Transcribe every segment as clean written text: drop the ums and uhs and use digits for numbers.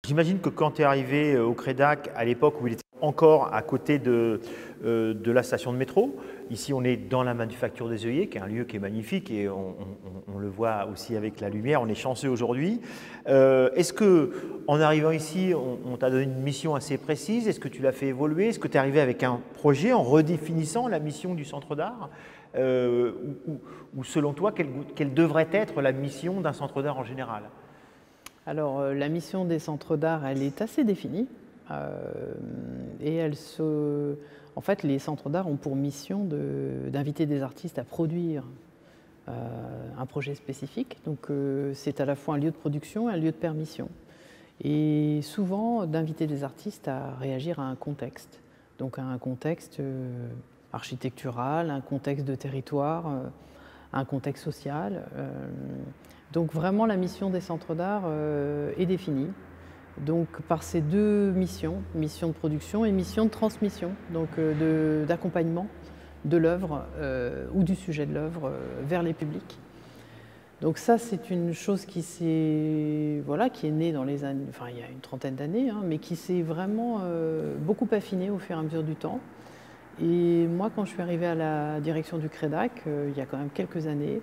J'imagine que quand tu es arrivé au Crédac, à l'époque où il était encore à côté de la station de métro, ici on est dans la Manufacture des œillets, qui est un lieu qui est magnifique et on le voit aussi avec la lumière, on est chanceux aujourd'hui. Est-ce qu'en arrivant ici, on t'a donné une mission assez précise? Est-ce que tu l'as fait évoluer? Est-ce que tu es arrivé avec un projet en redéfinissant la mission du centre d'art? Ou selon toi, quelle devrait être la mission d'un centre d'art en général? Alors, la mission des centres d'art, elle est assez définie. Et en fait, les centres d'art ont pour mission d'inviter des artistes à produire un projet spécifique. Donc, c'est à la fois un lieu de production et un lieu de permission. Et souvent, d'inviter des artistes à réagir à un contexte. Donc, à un contexte architectural, un contexte de territoire, un contexte social. Donc vraiment, la mission des centres d'art est définie. Donc par ces deux missions, mission de production et mission de transmission, donc d'accompagnement de l'œuvre ou du sujet de l'œuvre vers les publics. Donc ça, c'est une chose qui est née dans les années, enfin il y a une trentaine d'années, hein, mais qui s'est vraiment beaucoup affinée au fur et à mesure du temps. Et moi, quand je suis arrivée à la direction du Crédac, il y a quand même quelques années,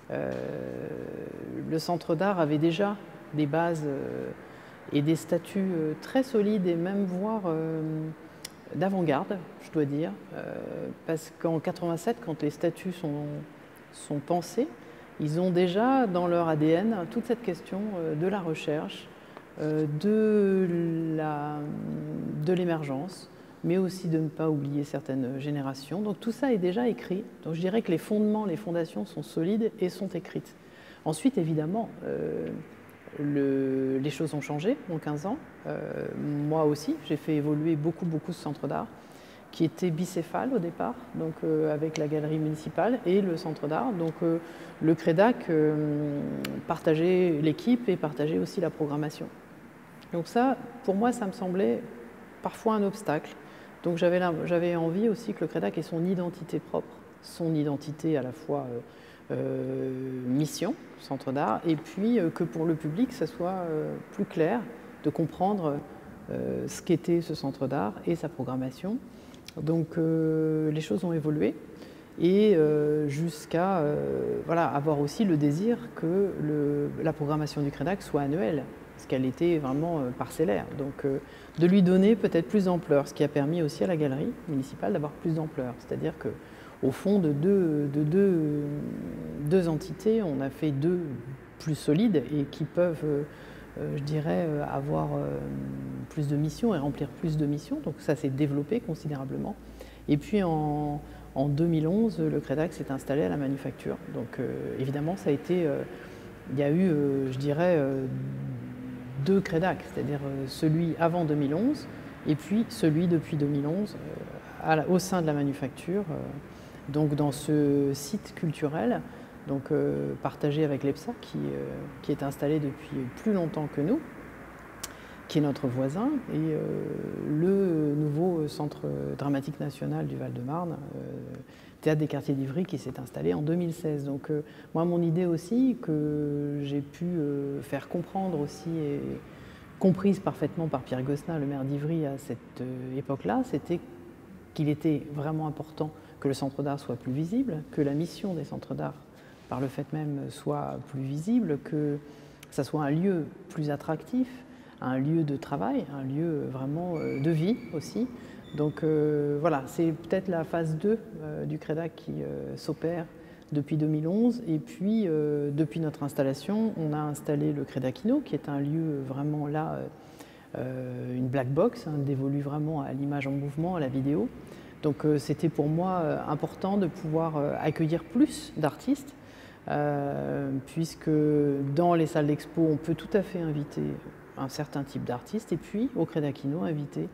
le centre d'art avait déjà des bases et des statuts très solides et même voire d'avant-garde, je dois dire, parce qu'en 87, quand les statuts sont pensés, ils ont déjà dans leur ADN toute cette question de la recherche, de l'émergence, mais aussi de ne pas oublier certaines générations. Donc tout ça est déjà écrit. Donc je dirais que les fondements, les fondations sont solides et sont écrites. Ensuite, évidemment, les choses ont changé en 15 ans. Moi aussi, j'ai fait évoluer beaucoup ce centre d'art, qui était bicéphale au départ, donc avec la galerie municipale et le centre d'art. Donc le Crédac partageait l'équipe et partageait aussi la programmation. Donc ça, pour moi, ça me semblait parfois un obstacle. Donc j'avais envie aussi que le Crédac ait son identité propre, son identité à la fois mission, centre d'art, et puis que pour le public, ça soit plus clair de comprendre ce qu'était ce centre d'art et sa programmation. Donc les choses ont évolué et jusqu'à avoir aussi le désir que la programmation du Crédac soit annuelle, parce qu'elle était vraiment parcellaire. Donc de lui donner peut-être plus d'ampleur, ce qui a permis aussi à la galerie municipale d'avoir plus d'ampleur. C'est-à-dire qu'au fond de deux entités, on a fait deux plus solides et qui peuvent, je dirais, avoir plus de missions et remplir plus de missions. Donc ça s'est développé considérablement. Et puis en 2011, le Crédac s'est installé à la Manufacture. Donc évidemment, ça a été, il y a eu, je dirais, deux Crédac, c'est-à-dire celui avant 2011 et puis celui depuis 2011 au sein de la Manufacture, donc dans ce site culturel, donc partagé avec l'EPSA qui est installé depuis plus longtemps que nous, qui est notre voisin, et le nouveau Centre dramatique national du Val-de-Marne, Théâtre des Quartiers d'Ivry, qui s'est installé en 2016. Donc moi, mon idée aussi, que j'ai pu faire comprendre aussi, et comprise parfaitement par Pierre Gosselin, le maire d'Ivry à cette époque-là, c'était qu'il était vraiment important que le centre d'art soit plus visible, que la mission des centres d'art, par le fait même, soit plus visible, que ça soit un lieu plus attractif, un lieu de travail, un lieu vraiment de vie aussi. Donc voilà, c'est peut-être la phase 2 du Crédac qui s'opère depuis 2011. Et puis, depuis notre installation, on a installé le Crédacino, qui est un lieu vraiment là, une black box, hein, dévolue vraiment à l'image en mouvement, à la vidéo. Donc c'était pour moi important de pouvoir accueillir plus d'artistes, puisque dans les salles d'expo, on peut tout à fait inviter un certain type d'artistes, et puis au Crédacino, inviter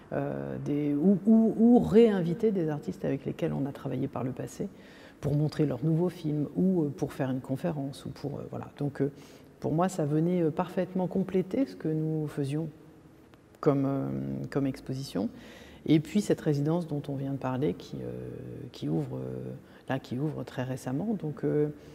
ou réinviter des artistes avec lesquels on a travaillé par le passé pour montrer leurs nouveaux films ou pour faire une conférence. Ou voilà. Donc pour moi, ça venait parfaitement compléter ce que nous faisions comme exposition. Et puis cette résidence dont on vient de parler qui ouvre très récemment. Donc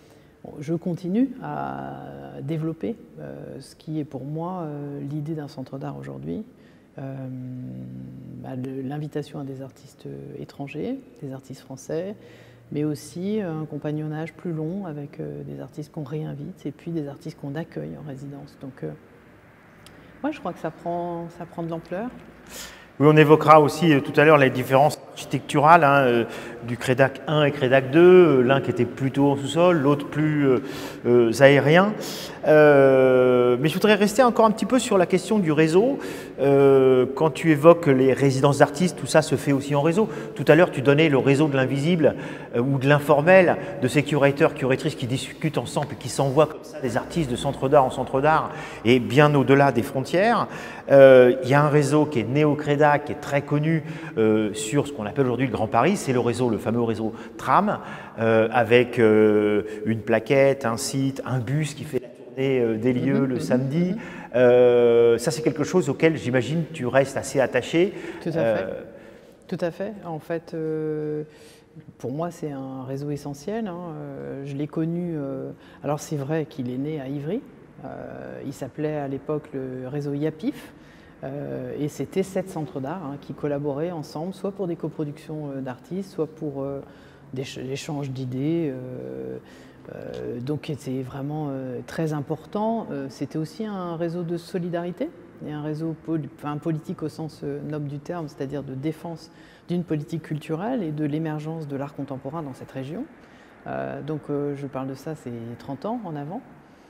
je continue à développer ce qui est pour moi l'idée d'un centre d'art aujourd'hui. L'invitation à des artistes étrangers, des artistes français, mais aussi un compagnonnage plus long avec des artistes qu'on réinvite et puis des artistes qu'on accueille en résidence. Donc, moi, je crois que ça prend de l'ampleur. Oui, on évoquera aussi tout à l'heure les différences architecturales du Crédac 1 et Crédac 2, l'un qui était plutôt en sous-sol, l'autre plus aérien. Mais je voudrais rester encore un petit peu sur la question du réseau. Quand tu évoques les résidences d'artistes, tout ça se fait aussi en réseau. Tout à l'heure, tu donnais le réseau de l'invisible ou de l'informel, de ces curateurs, curatrices qui discutent ensemble et qui s'envoient comme ça des artistes de centre d'art en centre d'art et bien au-delà des frontières. Il y a un réseau qui est né au Crédac, qui est très connu sur ce qu'on appelle aujourd'hui le Grand Paris, c'est le fameux réseau tram, avec une plaquette, un site, un bus qui fait la tournée des lieux le samedi. Ça, c'est quelque chose auquel, j'imagine, tu restes assez attaché. Tout à fait. Tout à fait. En fait, pour moi, c'est un réseau essentiel. Je l'ai connu. Alors, c'est vrai qu'il est né à Ivry. Il s'appelait à l'époque le réseau IAPIF. Et c'était 7 centres d'art qui collaboraient ensemble, soit pour des coproductions d'artistes, soit pour des échanges d'idées. Donc c'était vraiment très important. C'était aussi un réseau de solidarité et un réseau politique au sens noble du terme, c'est-à-dire de défense d'une politique culturelle et de l'émergence de l'art contemporain dans cette région. Donc je parle de ça, c'est 30 ans en avant.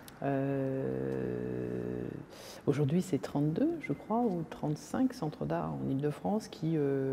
Aujourd'hui, c'est 32, je crois, ou 35 centres d'art en Île-de-France qui,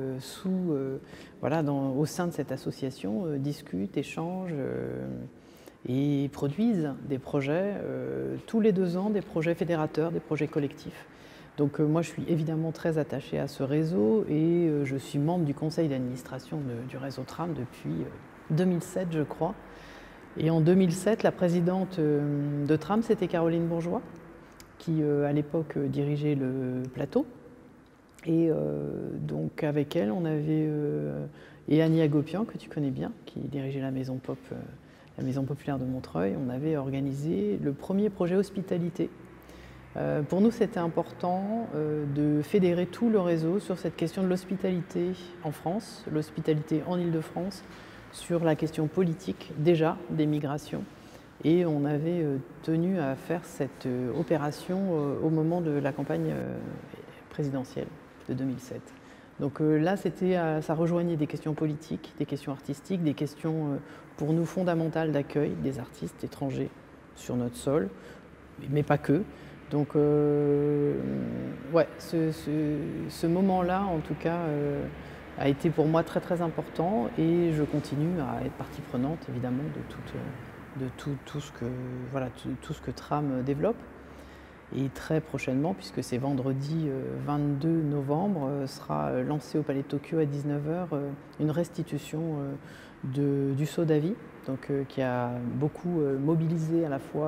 au sein de cette association, discutent, échangent et produisent des projets tous les 2 ans, des projets fédérateurs, des projets collectifs. Donc moi, je suis évidemment très attachée à ce réseau et je suis membre du conseil d'administration du réseau Tram depuis 2007, je crois. Et en 2007, la présidente de Tram, c'était Caroline Bourgeois, qui à l'époque dirigeait le plateau. Et donc avec elle, on avait et Annie Agopian, que tu connais bien, qui dirigeait la Maison Pop, la Maison Populaire de Montreuil. On avait organisé le premier projet hospitalité. Pour nous, c'était important de fédérer tout le réseau sur cette question de l'hospitalité en France, l'hospitalité en Île-de-France, sur la question politique déjà des migrations. Et on avait tenu à faire cette opération au moment de la campagne présidentielle de 2007. Donc là, ça rejoignait des questions politiques, des questions artistiques, des questions pour nous fondamentales d'accueil des artistes étrangers sur notre sol, mais pas que. Donc ouais, ce moment-là, en tout cas, a été pour moi très très important et je continue à être partie prenante évidemment de tout ce que Tram développe. Et très prochainement, puisque c'est vendredi 22 novembre, sera lancée au Palais de Tokyo à 19h une restitution du Saut d'Avis, donc qui a beaucoup mobilisé à la fois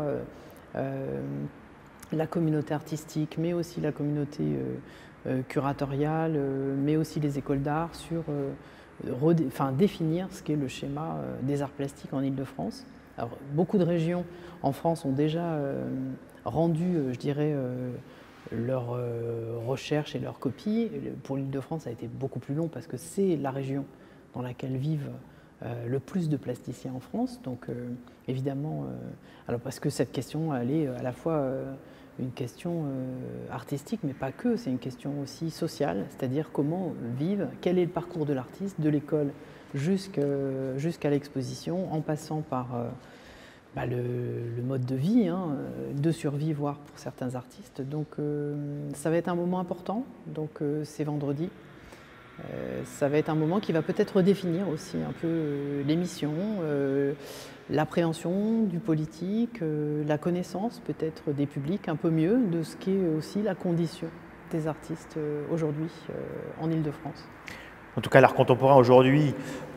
la communauté artistique, mais aussi la communauté curatoriale, mais aussi les écoles d'art sur définir ce qu'est le schéma des arts plastiques en Île-de-France. Alors, beaucoup de régions en France ont déjà rendu, je dirais, leurs recherches et leurs copies. Pour l'Île-de-France, ça a été beaucoup plus long parce que c'est la région dans laquelle vivent le plus de plasticiens en France. Donc, évidemment, alors parce que cette question, elle est à la fois une question artistique, mais pas que, c'est une question aussi sociale, c'est-à-dire comment vivent, quel est le parcours de l'artiste, de l'école jusqu'à l'exposition, en passant par le mode de vie, de survie, voire pour certains artistes. Donc ça va être un moment important, donc c'est vendredi. Ça va être un moment qui va peut-être redéfinir aussi un peu l'émission, l'appréhension du politique, la connaissance peut-être des publics un peu mieux de ce qu'est aussi la condition des artistes aujourd'hui en Île-de-France. En tout cas, l'art contemporain aujourd'hui,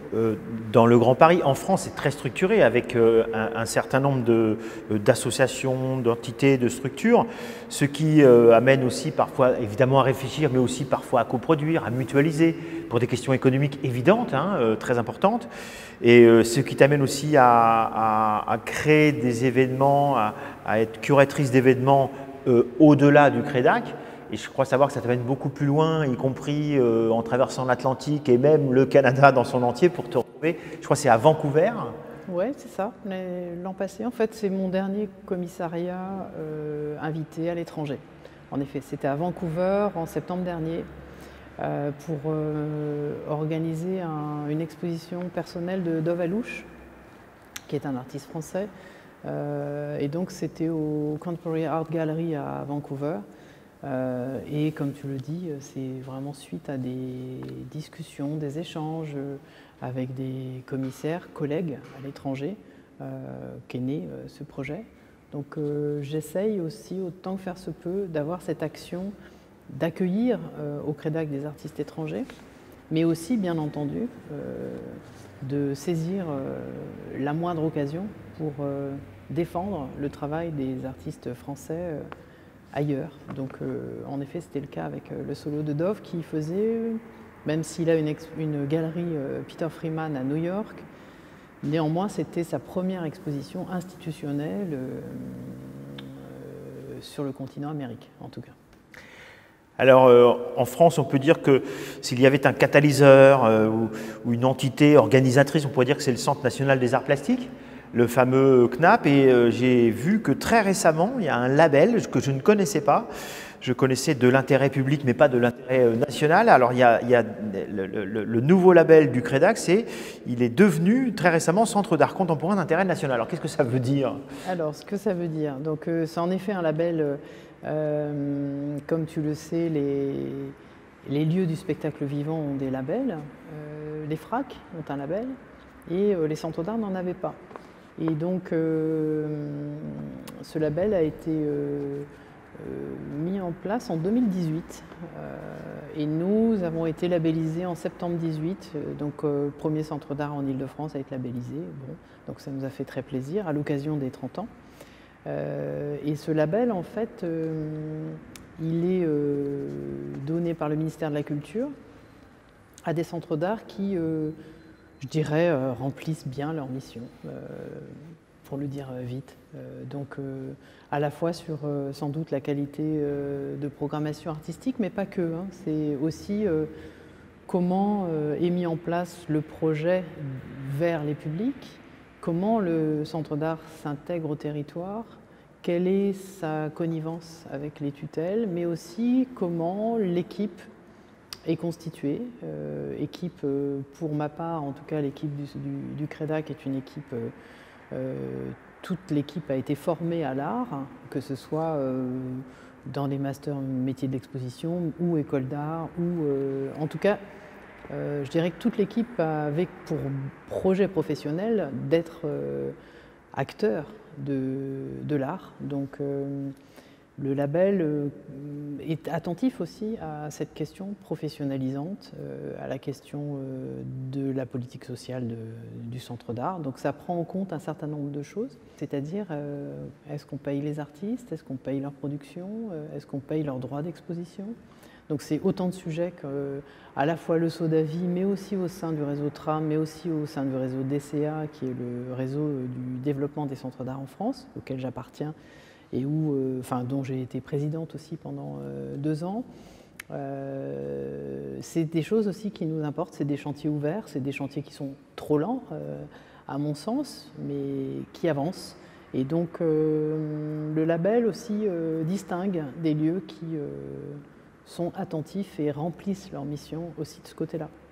dans le Grand Paris. En France, c'est très structuré avec un certain nombre d'associations, d'entités, de structures, ce qui amène aussi parfois évidemment à réfléchir, mais aussi parfois à coproduire, à mutualiser pour des questions économiques évidentes, très importantes, et ce qui t'amène aussi à créer des événements, à être curatrice d'événements au-delà du CREDAC. Et je crois savoir que ça t'amène beaucoup plus loin, y compris en traversant l'Atlantique et même le Canada dans son entier pour te retrouver. Je crois que c'est à Vancouver. Oui, c'est ça. L'an passé, en fait, c'est mon dernier commissariat invité à l'étranger. En effet, c'était à Vancouver en septembre dernier pour organiser une exposition personnelle de Dov Alouche, qui est un artiste français. Et donc, c'était au Contemporary Art Gallery à Vancouver. Et comme tu le dis, c'est vraiment suite à des discussions, des échanges avec des commissaires, collègues à l'étranger, qu'est né ce projet. Donc j'essaye aussi, autant que faire se peut, d'avoir cette action d'accueillir au CREDAC des artistes étrangers, mais aussi, bien entendu, de saisir la moindre occasion pour défendre le travail des artistes français ailleurs. Donc en effet, c'était le cas avec le solo de Dov qui faisait, même s'il a une galerie Peter Freeman à New York, néanmoins c'était sa première exposition institutionnelle sur le continent américain en tout cas. Alors en France, on peut dire que s'il y avait un catalyseur ou une entité organisatrice, on pourrait dire que c'est le Centre national des arts plastiques, le fameux CNAP, et j'ai vu que très récemment, il y a un label que je ne connaissais pas. Je connaissais de l'intérêt public, mais pas de l'intérêt national. Alors, il y a le nouveau label du CREDAC, il est devenu très récemment Centre d'art contemporain d'intérêt national. Alors, qu'est-ce que ça veut dire? Alors, ce que ça veut dire, donc c'est en effet un label, comme tu le sais, les lieux du spectacle vivant ont des labels. Les FRAC ont un label et les centres d'art n'en avaient pas. Et donc, ce label a été mis en place en 2018 et nous avons été labellisés en septembre 2018, donc premier centre d'art en Ile-de-France à être labellisé. Bon, donc ça nous a fait très plaisir à l'occasion des 30 ans. Et ce label, en fait, il est donné par le ministère de la Culture à des centres d'art qui je dirais, remplissent bien leur mission, pour le dire vite. Donc, à la fois sur sans doute la qualité de programmation artistique, mais pas que. C'est aussi comment est mis en place le projet vers les publics, comment le centre d'art s'intègre au territoire, quelle est sa connivence avec les tutelles, mais aussi comment l'équipe est constituée. Équipe, pour ma part, en tout cas l'équipe du CREDAC est une équipe, toute l'équipe a été formée à l'art, que ce soit dans les masters métiers de l'exposition ou école d'art, ou en tout cas, je dirais que toute l'équipe avait pour projet professionnel d'être acteur de l'art. Donc, le label est attentif aussi à cette question professionnalisante, à la question de la politique sociale du centre d'art. Donc ça prend en compte un certain nombre de choses, c'est-à-dire est-ce qu'on paye les artistes, est-ce qu'on paye leur production, est-ce qu'on paye leurs droits d'exposition. Donc c'est autant de sujets qu'à la fois le SODAVI, mais aussi au sein du réseau TRAM, mais aussi au sein du réseau DCA, qui est le réseau du développement des centres d'art en France, auquel j'appartiens, et dont j'ai été présidente aussi pendant 2 ans. C'est des choses aussi qui nous importent, c'est des chantiers ouverts, c'est des chantiers qui sont trop lents, à mon sens, mais qui avancent. Et donc le label aussi distingue des lieux qui sont attentifs et remplissent leur mission aussi de ce côté-là.